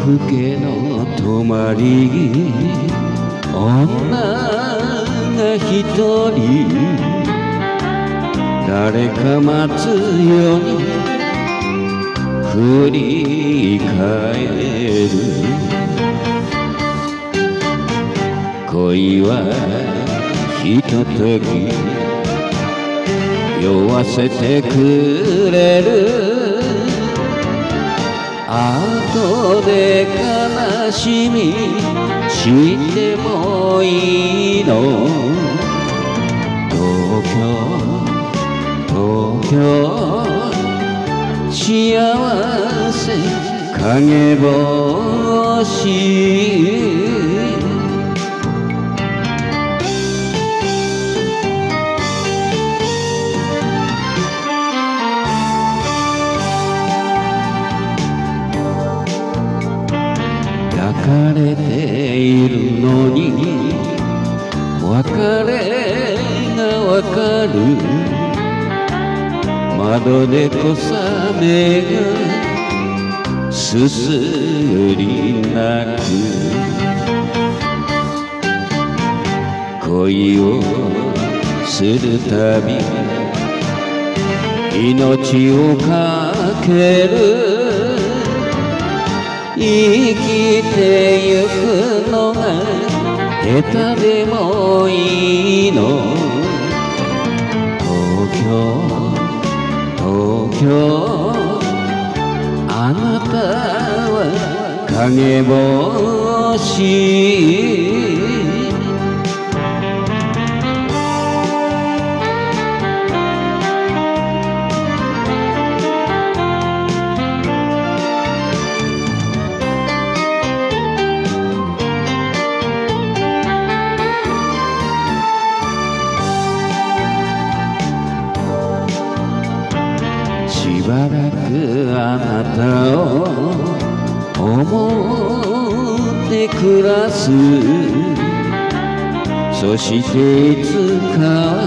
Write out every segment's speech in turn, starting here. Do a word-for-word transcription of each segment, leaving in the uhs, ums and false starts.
更けの泊まり女が一人誰か待つように振り返る。恋はひととき酔わせてくれる。後で悲しみしてもいいの。東京東京幸せ影星。抱かれているのに別れがわかる。窓で小雨がすすり泣く。恋をするたび命をかける。生きてゆくのが下手でもいいの。東京東京あなたは影星。しばらくあなたを思って暮らす。そしていつか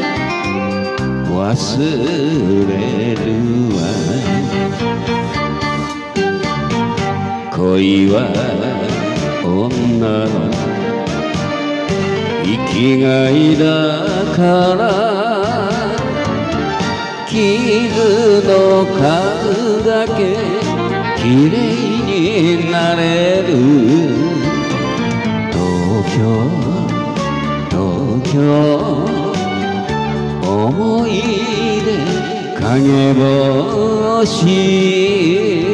忘れるわ。恋は女の生きがいだから。傷の数だけきれいになれる。東京東京思い出影星。